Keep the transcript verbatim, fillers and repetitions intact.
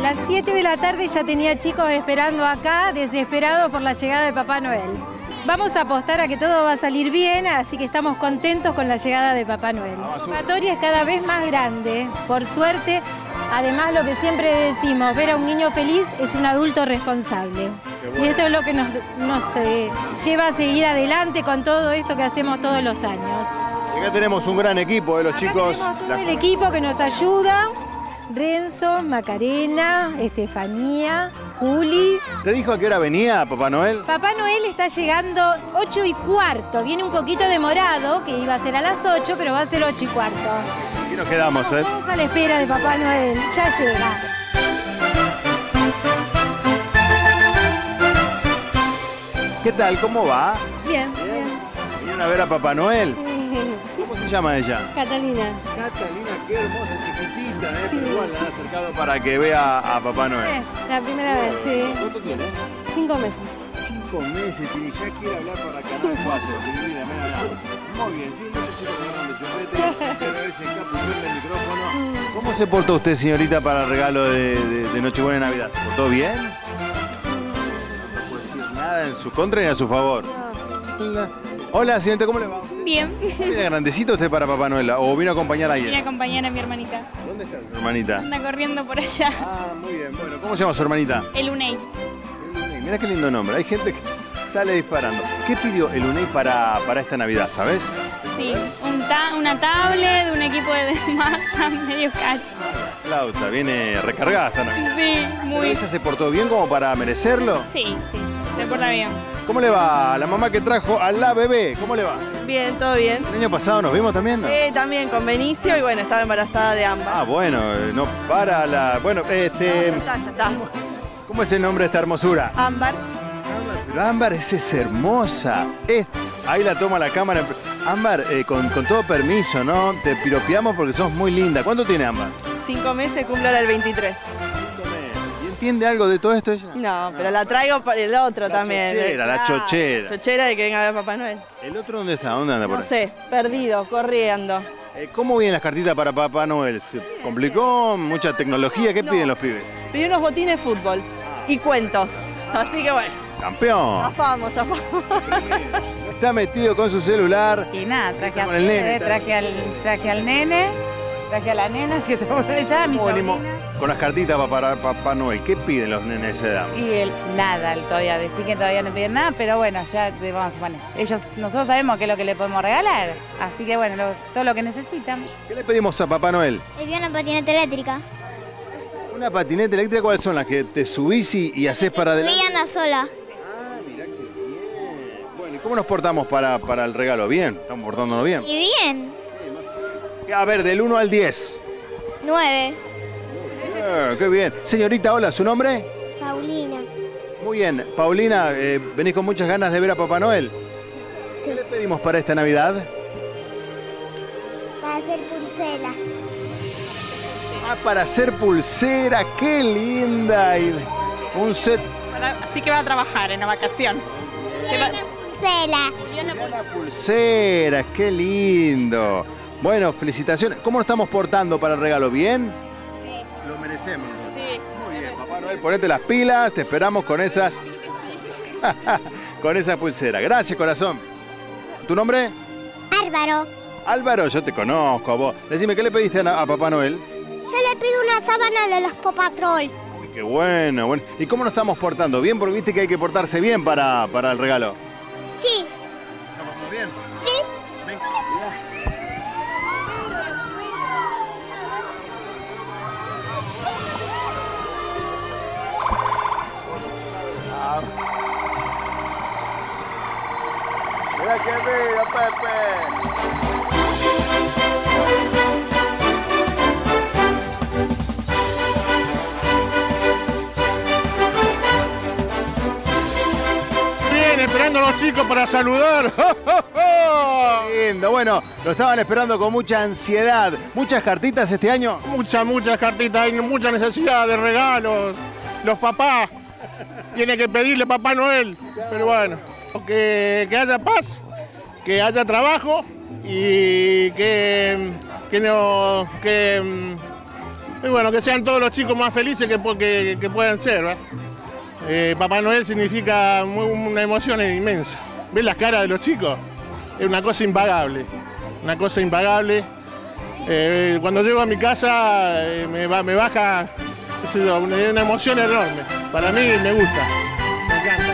las siete de la tarde ya tenía chicos esperando acá, desesperados por la llegada de Papá Noel. Vamos a apostar a que todo va a salir bien, así que estamos contentos con la llegada de Papá Noel. La convocatoria es cada vez más grande, por suerte. Además, lo que siempre decimos, ver a un niño feliz es un adulto responsable. Bueno. Y esto es lo que nos, nos eh, lleva a seguir adelante con todo esto que hacemos todos los años. Y acá tenemos un gran equipo de los acá chicos. Tenemos todo la... el equipo que nos ayuda. Renzo, Macarena, Estefanía, Juli. ¿Te dijo a qué hora venía Papá Noel? Papá Noel está llegando ocho y cuarto. Viene un poquito demorado, que iba a ser a las ocho, pero va a ser ocho y cuarto. Aquí nos quedamos, ¿eh? Vamos a la espera de Papá Noel. Ya llega. ¿Qué tal? ¿Cómo va? Bien, bien. ¿Vinieron a ver a Papá Noel? ¿Cómo se llama ella? Catalina. Catalina, qué hermosa, chiquitita, ¿eh? Sí. Pero igual la han acercado para que vea a Papá Noel. Es la primera vez, sí. ¿Cuánto tiene? Cinco meses. Cinco meses y ya quiere hablar para Canal cuatro. Divina, mira, mira. Muy bien, sí, muchos chicos agarran de chupete, pero ese capuchón del micrófono. ¿Cómo se portó usted, señorita, para el regalo de, de, de Nochebuena y Navidad? ¿Se portó bien? No puedo decir nada en su contra ni a su favor. No. Hola, señorita, ¿cómo le va? Bien. ¿Viene grandecito usted para Papá Noel o vino a acompañar a alguien? Vine a acompañar a mi hermanita. ¿Dónde está su hermanita? Anda corriendo por allá. Ah, muy bien. Bueno, ¿cómo se llama su hermanita? El UNEI. El UNEI. Mira qué lindo nombre. Hay gente que sale disparando. ¿Qué pidió el UNEI para, para esta Navidad, sabes? Sí, un ta una tablet de un equipo de masa medio cacho. Flauta, viene recargada esta Navidad. Sí, muy. ¿Ella se portó bien como para merecerlo? Sí, sí, se porta bien. ¿Cómo le va a la mamá que trajo a la bebé? ¿Cómo le va? Bien, todo bien. ¿El año pasado nos vimos también? ¿No? Eh, también con Benicio y bueno, estaba embarazada de Ámbar. Ah, bueno, no para la... Bueno, este... No, ya está, ya está. ¿Cómo es el nombre de esta hermosura? Ámbar. Pero Ámbar, esa es hermosa. Es... Ahí la toma la cámara. Ámbar, eh, con, con todo permiso, ¿no? Te piropeamos porque sos muy linda. ¿Cuánto tiene Ámbar? Cinco meses, cumple ahora el veintitrés. ¿Y entiende algo de todo esto ella? No, no, pero la traigo para el otro la también. Chochera, la Claro, chochera. Chochera de que venga a ver a Papá Noel. ¿El otro dónde está? ¿Dónde anda por No ahí? sé, perdido, corriendo. Eh, ¿Cómo vienen las cartitas para Papá Noel? ¿Se complicó? ¿Mucha tecnología? ¿Qué No. piden los pibes? Pedí unos botines de fútbol y cuentos. Así que bueno, ¡Campeón! zafamos, zafamos. Está metido con su celular. Y nada, traje, Con a, el nene, eh, traje, al, traje al nene, traje a la nena que está por allá, mi ¿Cómo venimos sobrina. con las cartitas para Papá Noel? ¿Qué piden los nenes de esa edad? Y él, nada, él todavía, decir que todavía no piden nada, pero bueno, ya te vamos a poner. Ellos, nosotros sabemos qué es lo que le podemos regalar, así que bueno, lo- todo lo que necesitan. ¿Qué le pedimos a Papá Noel? Le vi una patineta eléctrica. ¿Una patineta eléctrica? ¿Cuáles son las que te subís y, y haces para adelante? Vi anda sola. Ah, mirá qué bien. Bueno, ¿y cómo nos portamos para, para el regalo? ¿Bien? ¿Estamos portándonos bien? Y bien. A ver, del uno al diez. Nueve. Eh, qué bien. Señorita, hola, ¿su nombre? Paulina. Muy bien. Paulina, eh, venís con muchas ganas de ver a Papá Noel. ¿Qué le pedimos para esta Navidad? Para hacer pulsera. Ah, para hacer pulsera, qué linda. Y un set. Así que va a trabajar en la vacación. Se va- Pulsera. Una pulsera, qué lindo. Bueno, felicitaciones. ¿Cómo nos estamos portando para el regalo? ¿Bien? Sí. Lo merecemos. Sí. Muy bien, Papá Noel, ponete las pilas, te esperamos con esas, con esa pulsera. Gracias, corazón. ¿Tu nombre? Álvaro. Álvaro, yo te conozco a vos. Decime, ¿qué le pediste a, a Papá Noel? Yo le pido una sábana de los Paw Patrol. Uy, qué bueno, bueno. ¿Y cómo nos estamos portando? ¿Bien? Porque viste que hay que portarse bien para, para el regalo. Sí. ¿Estamos todos bien? Sí. Venga. Mira qué bello, Pepe. Bien, esperando a los chicos para saludar. Lindo, bueno, lo estaban esperando con mucha ansiedad. ¿Muchas cartitas este año? Muchas, muchas cartitas, hay mucha necesidad de regalos. Los papás tienen que pedirle a Papá Noel. Pero bueno, que, que haya paz, que haya trabajo y que, que, no, que, Y bueno, que sean todos los chicos más felices que, que, que puedan ser, ¿verdad? Eh, Papá Noel significa muy, una emoción inmensa. ¿Ves las caras de los chicos? Es una cosa impagable, una cosa impagable. Eh, cuando llego a mi casa eh, me, va, me baja es una, una emoción enorme. Para mí me gusta, me encanta.